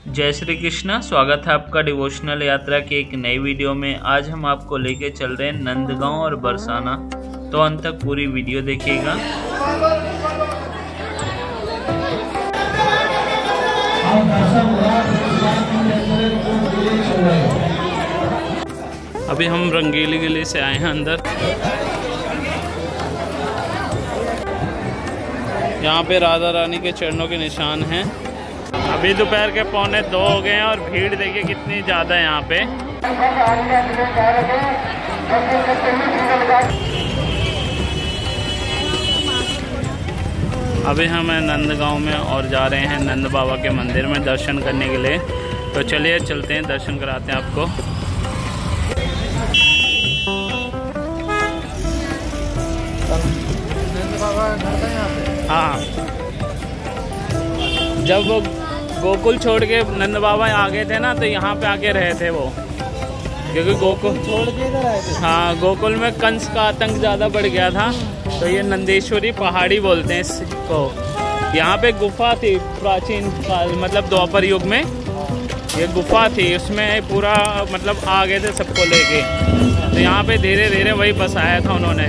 जय श्री कृष्णा। स्वागत है आपका डिवोशनल यात्रा की एक नई वीडियो में। आज हम आपको लेके चल रहे हैं नंदगांव और बरसाना, तो अंत तक पूरी वीडियो देखिएगा। अभी हम रंगीली किले से आए हैं अंदर। यहाँ पे राधा रानी के चरणों के निशान हैं। अभी दोपहर के 1:45 हो गए हैं और भीड़ देखिए कितनी ज़्यादा है यहाँ पे। अभी हम नंदगांव में और जा रहे हैं नंद बाबा के मंदिर में दर्शन करने के लिए। तो चलिए चलते हैं, दर्शन कराते हैं आपको। हाँ, जब वो गोकुल छोड़ के नंद बाबा आ गए थे ना, तो यहाँ पे आके रहे थे वो, क्योंकि गोकुल छोड़ के इधर आए थे। हाँ, गोकुल में कंस का आतंक ज़्यादा बढ़ गया था, तो ये नंदेश्वरी पहाड़ी बोलते हैं इसको। यहाँ पे गुफा थी प्राचीन काल, मतलब द्वापर युग में ये गुफा थी, उसमें पूरा मतलब आ गए थे सबको लेके। तो यहाँ पे धीरे धीरे वही बसाया था उन्होंने।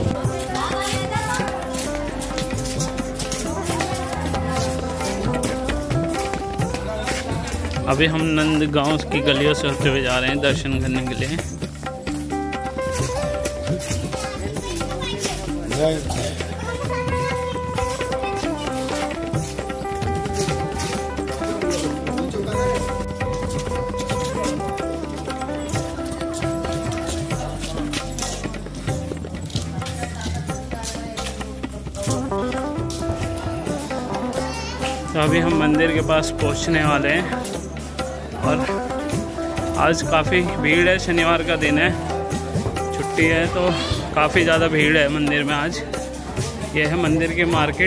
अभी हम नंदगांव की गलियों से होते हुए जा रहे हैं दर्शन करने के लिए। तो अभी हम मंदिर के पास पहुंचने वाले हैं और आज काफ़ी भीड़ है। शनिवार का दिन है, छुट्टी है, तो काफ़ी ज़्यादा भीड़ है मंदिर में आज। यह है मंदिर की मार्केट।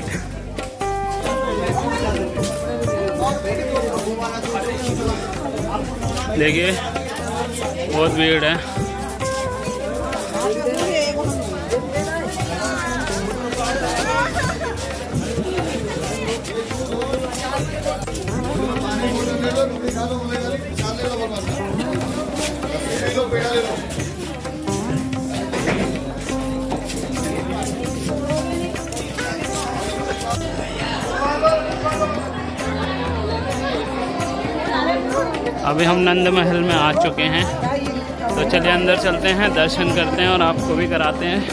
देखिए बहुत भीड़ है। अभी हम नंद महल में आ चुके हैं, तो चलिए अंदर चलते हैं, दर्शन करते हैं और आपको भी कराते हैं।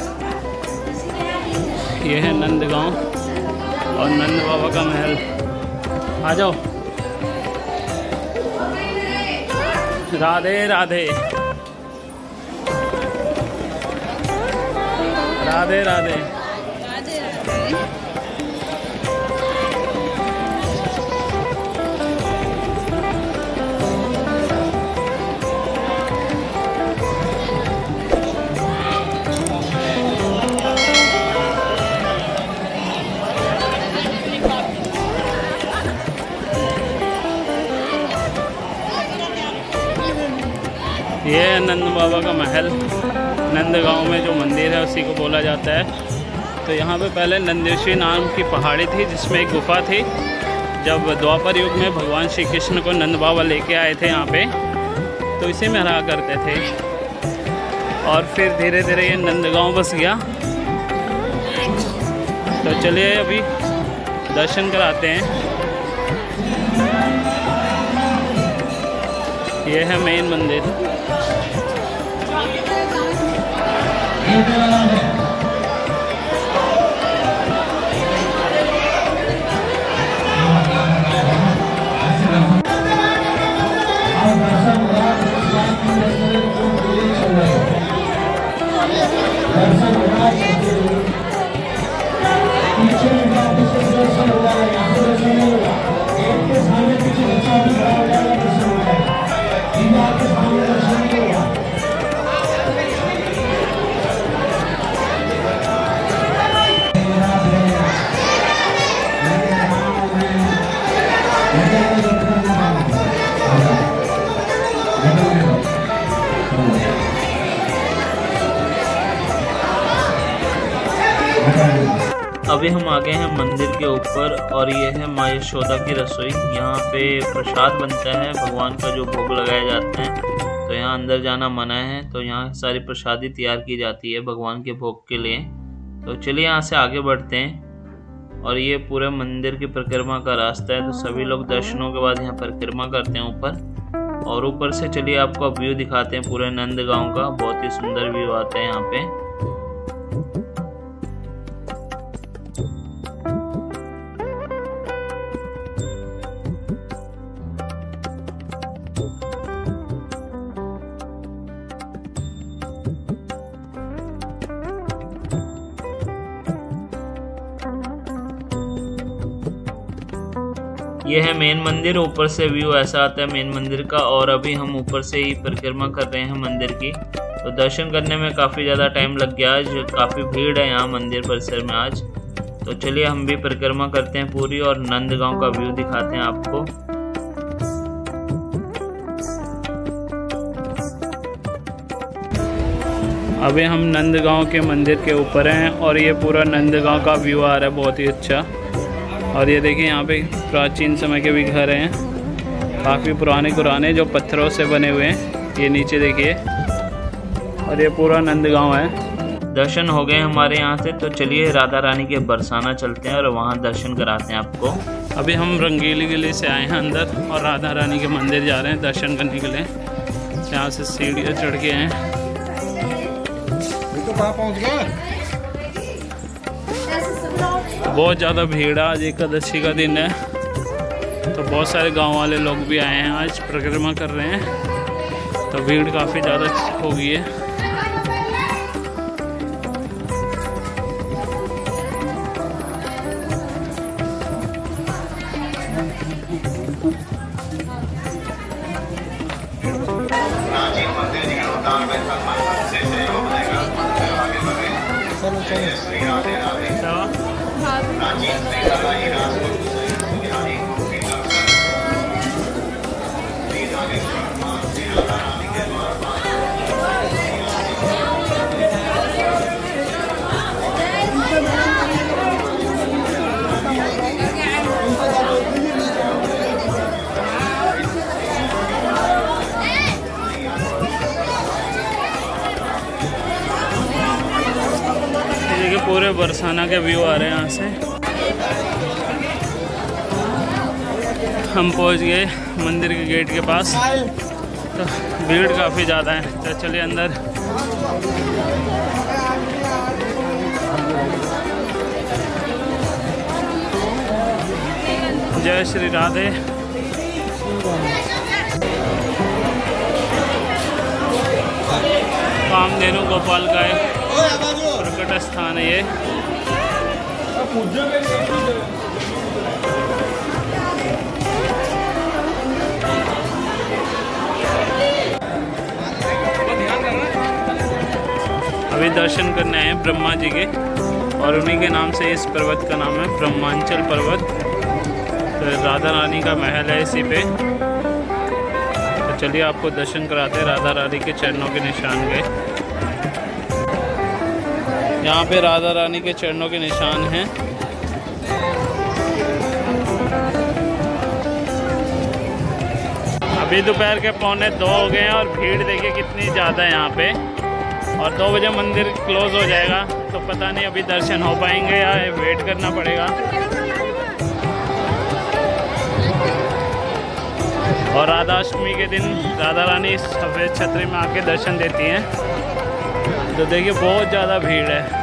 ये है नंदगांव और नंद बाबा का महल। आ जाओ। राधे राधे, राधे राधे। ये है नंद बाबा का महल। नंदगांव में जो मंदिर है उसी को बोला जाता है। तो यहाँ पे पहले नंदेश्वरी नाम की पहाड़ी थी, जिसमें एक गुफा थी। जब द्वापर युग में भगवान श्री कृष्ण को नंद बाबा लेके आए थे यहाँ पे, तो इसी में रहा करते थे। और फिर धीरे धीरे ये नंदगांव बस गया। तो चलिए अभी दर्शन कराते हैं। ये है मेन मंदिर। हम आ गए हैं मंदिर के ऊपर और ये है माँ यशोदा की रसोई। यहाँ पे प्रसाद बनता है, भगवान का जो भोग लगाया जाता है, तो यहाँ अंदर जाना मना है। तो यहाँ सारी प्रसादी तैयार की जाती है भगवान के भोग के लिए। तो चलिए यहाँ से आगे बढ़ते हैं। और ये पूरे मंदिर की परिक्रमा का रास्ता है, तो सभी लोग दर्शनों के बाद यहाँ परिक्रमा करते हैं ऊपर। और ऊपर से चलिए आपको व्यू दिखाते हैं पूरे नंदगांव का। बहुत ही सुंदर व्यू आता है यहाँ पे। ये है मेन मंदिर। ऊपर से व्यू ऐसा आता है मेन मंदिर का। और अभी हम ऊपर से ही परिक्रमा कर रहे हैं मंदिर की। तो दर्शन करने में काफ़ी ज़्यादा टाइम लग गया। आज काफ़ी भीड़ है यहाँ मंदिर परिसर में आज। तो चलिए हम भी परिक्रमा करते हैं पूरी और नंदगांव का व्यू दिखाते हैं आपको। अभी हम नंदगांव के मंदिर के ऊपर हैं और ये पूरा नंदगांव का व्यू आ रहा है, बहुत ही अच्छा। और ये देखिए यहाँ पे प्राचीन समय के भी घर हैं, काफ़ी पुराने जो पत्थरों से बने हुए हैं। ये नीचे देखिए, और ये पूरा नंदगांव है। दर्शन हो गए हमारे यहाँ से। तो चलिए राधा रानी के बरसाना चलते हैं और वहाँ दर्शन कराते हैं आपको। अभी हम रंगीली किले से आए हैं अंदर और राधा रानी के मंदिर जा रहे हैं दर्शन करने के लिए। यहाँ से सीढ़ियाँ चढ़ के आए हैं। पहुँच गए। बहुत ज़्यादा भीड़ है, आज एकादशी का दिन है, तो बहुत सारे गांव वाले लोग भी आए हैं, आज परिक्रमा कर रहे हैं। तो भीड़ काफ़ी ज़्यादा हो गई है। पूरे बरसाना के व्यू आ रहे हैं यहाँ से। हम पहुँच गए मंदिर के गेट के पास। तो भीड़ काफ़ी ज़्यादा है, तो चलिए अंदर। जय श्री राधे। कामधेनु गोपाल का एक प्रकट स्थान है ये। अभी दर्शन करने आए ब्रह्मा जी के, और उन्हीं के नाम से इस पर्वत का नाम है ब्रह्मांचल पर्वत। तो राधा रानी का महल है इसी पे। तो चलिए आपको दर्शन कराते हैं राधा रानी के चरणों के निशान गए। यहाँ पे राधा रानी के चरणों के निशान हैं। अभी दोपहर के 1:45 हो गए हैं और भीड़ देखिए कितनी ज़्यादा है यहाँ पे। और 2 बजे मंदिर क्लोज हो जाएगा, तो पता नहीं अभी दर्शन हो पाएंगे या वेट करना पड़ेगा। और राधाष्टमी के दिन राधा रानी सफ़ेद छतरी में आके दर्शन देती हैं। तो देखिए बहुत ज़्यादा भीड़ है।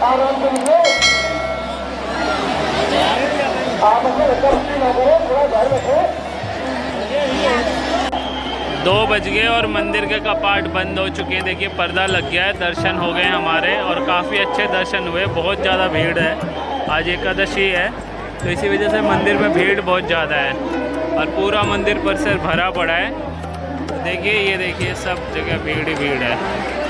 दो बज गए और मंदिर के कपाट बंद हो चुके हैं। देखिए पर्दा लग गया है, दर्शन हो गए हमारे और काफ़ी अच्छे दर्शन हुए। बहुत ज़्यादा भीड़ है, आज एकादशी है तो इसी वजह से मंदिर में भीड़ बहुत ज़्यादा है और पूरा मंदिर परिसर भरा पड़ा है। देखिए ये देखिए सब जगह भीड़ ही भीड़ है।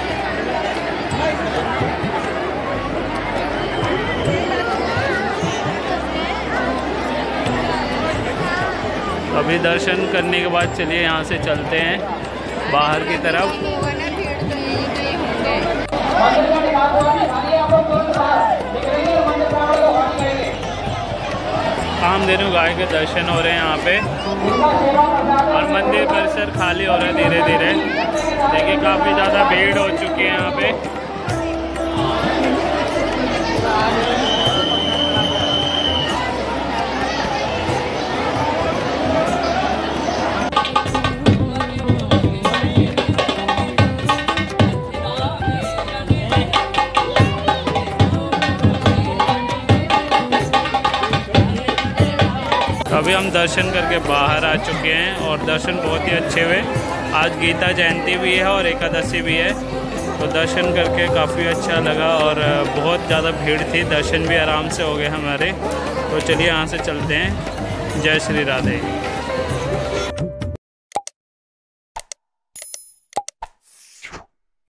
अभी दर्शन करने के बाद चलिए यहाँ से चलते हैं बाहर की तरफ। कामधेनु गाय के दर्शन हो रहे हैं यहाँ पे और मंदिर परिसर खाली हो रहा है धीरे धीरे। देखिए काफ़ी ज़्यादा भीड़ हो चुकी है यहाँ पे। अभी हम दर्शन करके बाहर आ चुके हैं और दर्शन बहुत ही अच्छे हुए। आज गीता जयंती भी है और एकादशी भी है तो दर्शन करके काफ़ी अच्छा लगा और बहुत ज़्यादा भीड़ थी। दर्शन भी आराम से हो गए हमारे। तो चलिए यहाँ से चलते हैं। जय श्री राधे।